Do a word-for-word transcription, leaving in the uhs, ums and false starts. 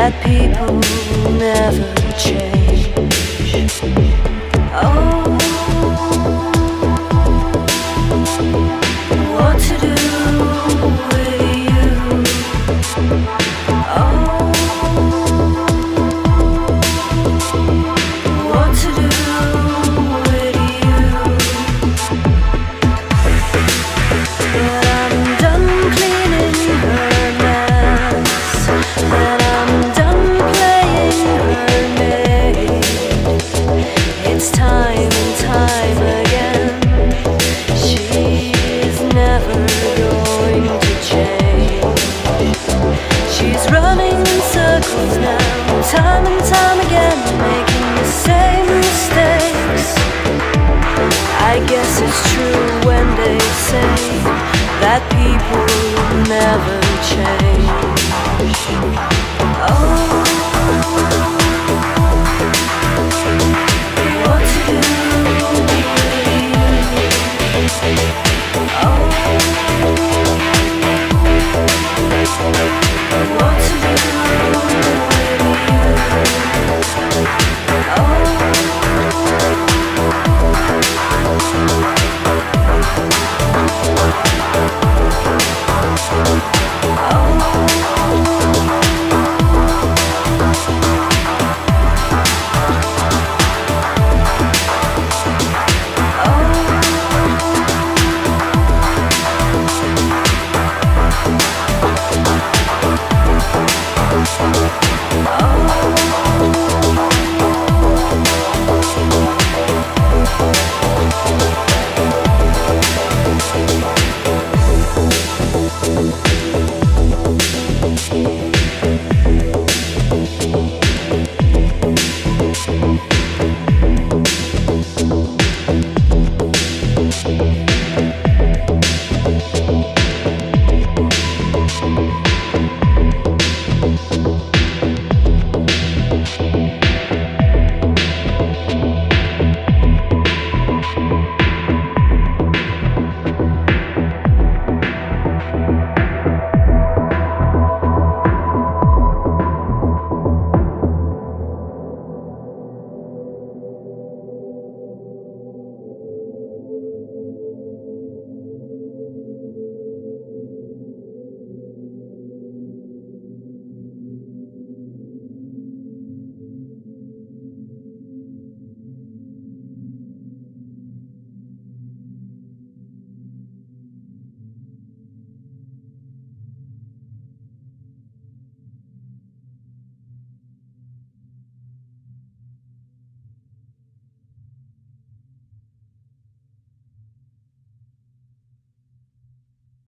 that people never change. Oh, what to do with you? Oh, what to do with you? But I'm done cleaning her mess, and I'm done playing her maid. It's time and time again. She's never going to change. She's running in circles now, time and time again, making the same mistakes. I guess it's true when they say that people never change. Oh,